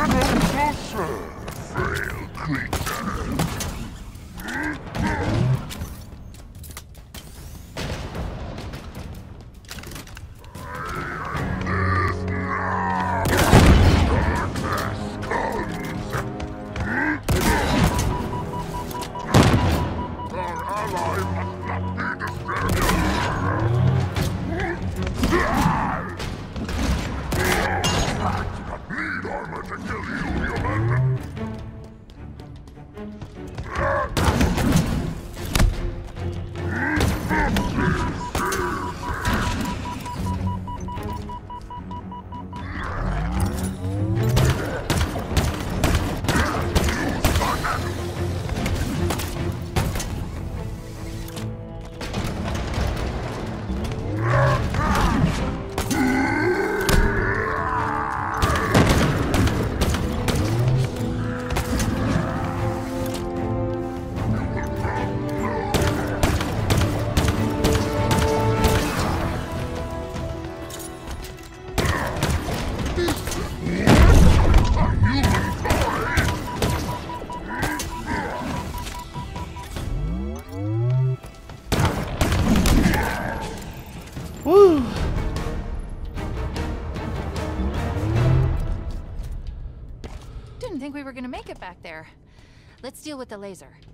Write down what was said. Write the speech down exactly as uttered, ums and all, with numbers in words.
Frail creature. Woo! Didn't think we were gonna make it back there. Let's deal with the laser.